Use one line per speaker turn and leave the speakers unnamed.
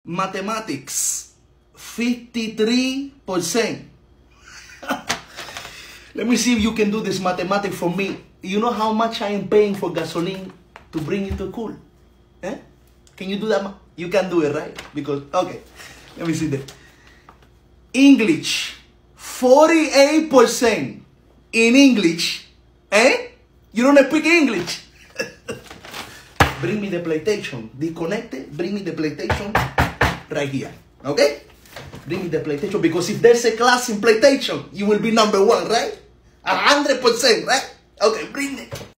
Mathematics, 53%. Let me see if you can do this mathematics for me. You know how much I am paying for gasoline to bring you to school? Eh? Can you do that? You can do it, right? Because, okay, let me see that. English, 48% in English. Eh? You don't speak English. Bring me the PlayStation. Disconnect it. Bring me the PlayStation right here. Okay? Bring me the PlayStation, because if there's a class in PlayStation, you will be number one, right? 100%, right? Okay, bring it.